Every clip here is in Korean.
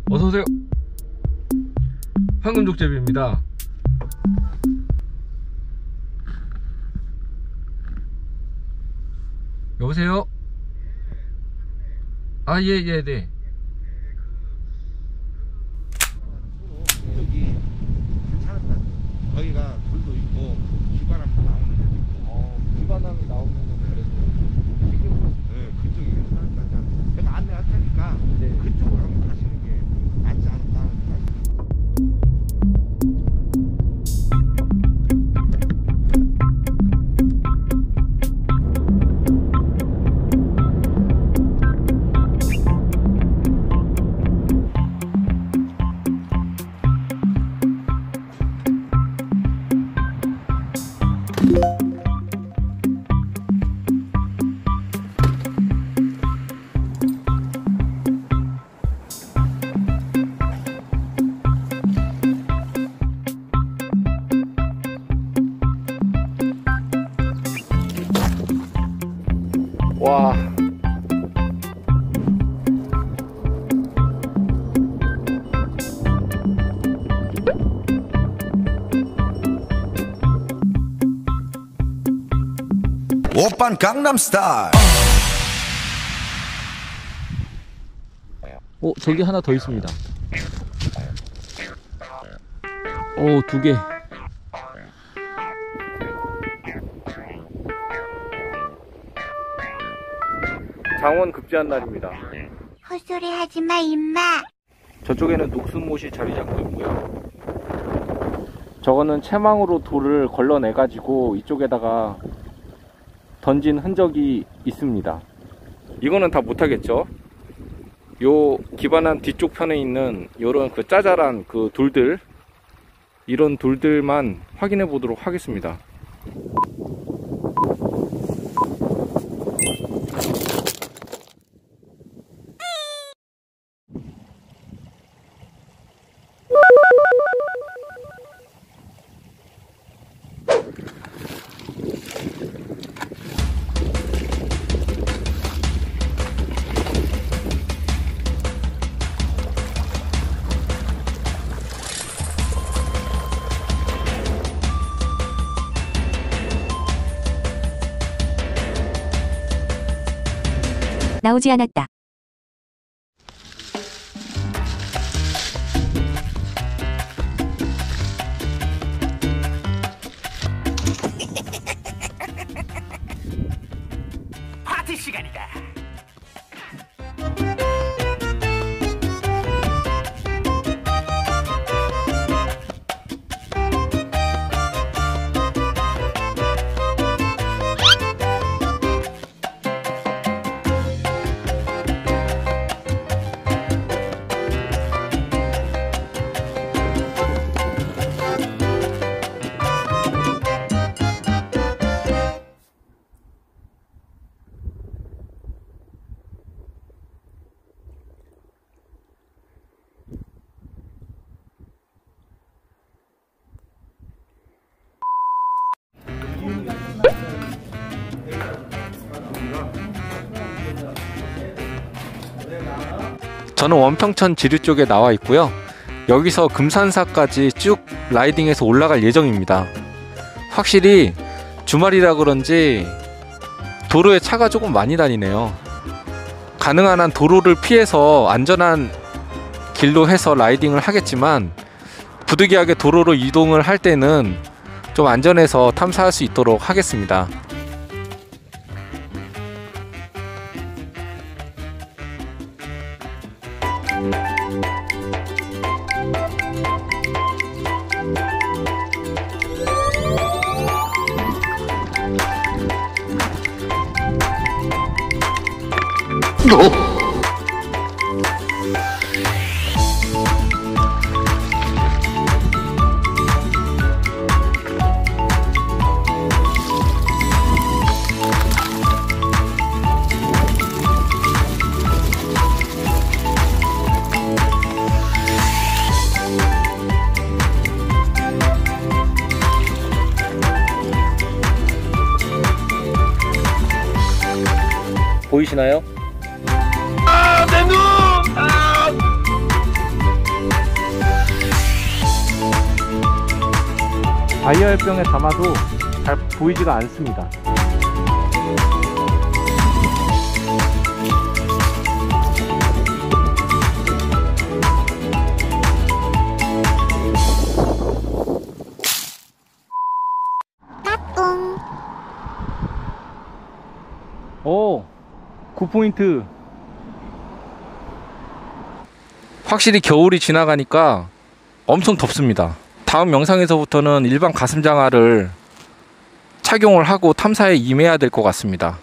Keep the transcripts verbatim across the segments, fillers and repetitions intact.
어서오세요. 황금족제비입니다. 여보세요? 아, 예, 예, 네. 여기 괜찮았다. 거기가 불도 있고 기반함도 나오는 데도 있고. 어, 기반함이 나오면은 그래도 네, 그쪽이 괜찮았다. 내가 안내할 테니까 네. 그쪽으로 한번 가시는 게 낫지 않을까 하는 생각이. 와. 오빤 강남스타일. 어, 저기 하나 더 있습니다. 오, 두 개. 장원 급제한 날입니다. 헛소리 하지마 임마. 저쪽에는 녹슨못이 자리 잡고 있고요. 저거는 채망으로 돌을 걸러내 가지고 이쪽에다가 던진 흔적이 있습니다. 이거는 다 못하겠죠. 요 기반한 뒤쪽 편에 있는 요런 그 짜잘한 그 돌들, 이런 돌들만 확인해 보도록 하겠습니다. 나오지 않았다. 파티 시간이다. 저는 원평천 지류 쪽에 나와 있고요. 여기서 금산사까지 쭉 라이딩해서 올라갈 예정입니다. 확실히 주말이라 그런지 도로에 차가 조금 많이 다니네요. 가능한 한 도로를 피해서 안전한 길로 해서 라이딩을 하겠지만 부득이하게 도로로 이동을 할 때는 좀 안전해서 탐사할 수 있도록 하겠습니다. 보이시나요? 아, 내 눈! 아! 다이얼병에 담아도 잘 보이지가 않습니다. 오, 구 포인트. 확실히 겨울이 지나가니까 엄청 덥습니다. 다음 영상에서부터는 일반 가슴장화를 착용을 하고 탐사에 임해야 될 것 같습니다.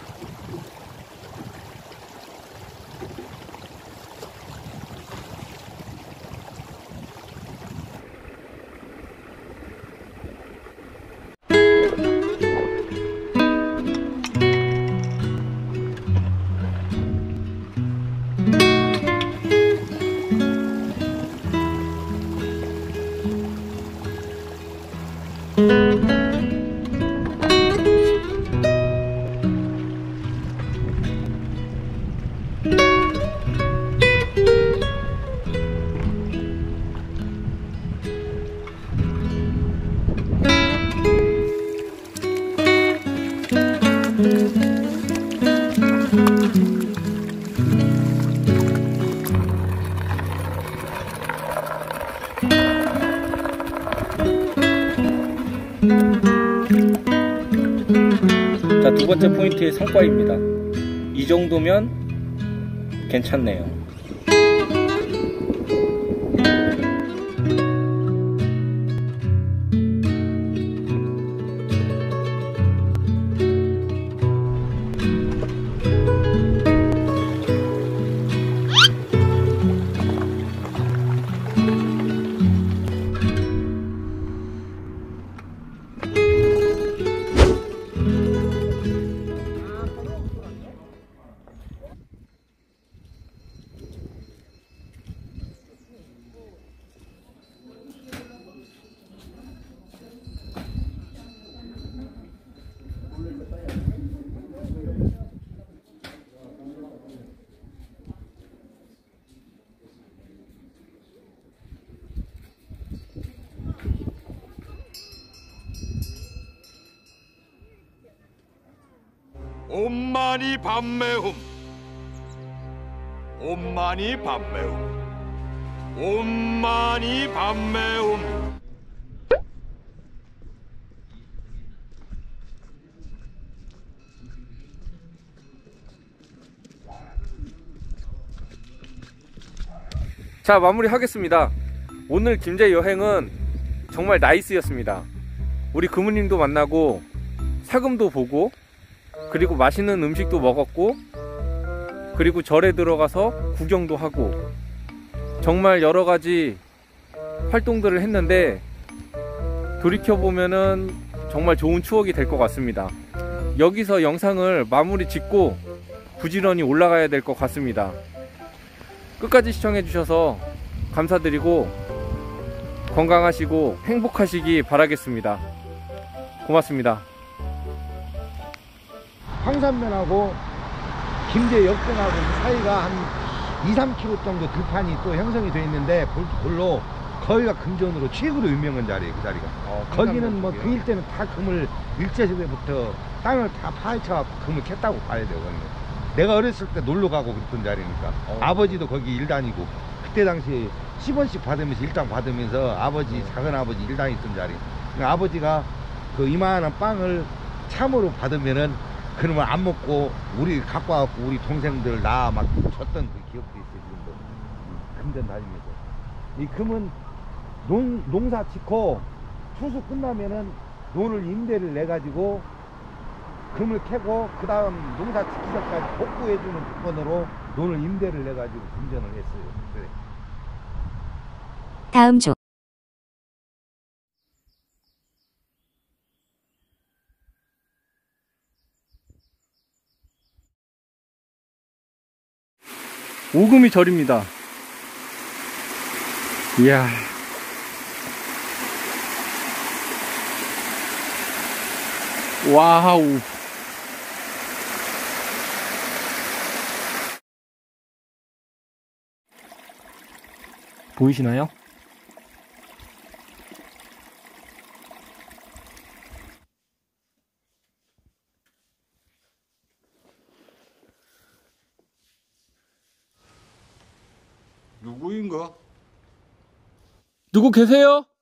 자, 두 번째 포인트의 성과입니다. 이 정도면 괜찮네요. 옴마니 밤매움 옴마니 밤매움 옴마니 밤매움. 자, 마무리 하겠습니다. 오늘 김제 여행은 정말 나이스였습니다. 우리 금우님도 만나고 사금도 보고 그리고 맛있는 음식도 먹었고 그리고 절에 들어가서 구경도 하고 정말 여러가지 활동들을 했는데 돌이켜보면은 정말 좋은 추억이 될 것 같습니다. 여기서 영상을 마무리 짓고 부지런히 올라가야 될 것 같습니다. 끝까지 시청해 주셔서 감사드리고 건강하시고 행복하시기 바라겠습니다. 고맙습니다. 황산면하고 김제 역동하고 사이가 한 이, 삼 킬로미터 정도 들판이 또 형성이 되어 있는데 볼로 거기가 금전으로 최고로 유명한 자리예요. 그 자리가 어, 거기는 뭐 그 일대는 다 금을 일제시대부터 땅을 다 파헤쳐 금을 캤다고 봐야 돼요. 거기는 내가 어렸을 때 놀러 가고 그랬던 자리니까 어. 아버지도 거기 일 다니고 그때 당시에 십 원씩 받으면서 일당 받으면서 아버지 어. 작은아버지 일 다니던 자리. 그러니까 아버지가 그 이만한 빵을 참으로 받으면은 그러면 안 먹고 우리 갖고 와갖고 우리 동생들 나 막 줬던 그 기억도 있어요. 지금도 금전 다니면서 이 금은 농, 농사 짓고 추수 끝나면은 논을 임대를 내 가지고 금을 캐고 그 다음 농사 짓기 전까지 복구해주는 조건으로 논을 임대를 내 가지고 금전을 했어요. 그래. 다음 주 오금이 절입니다. 이야. 와우. 보이시나요? 누구인가? 누구 계세요?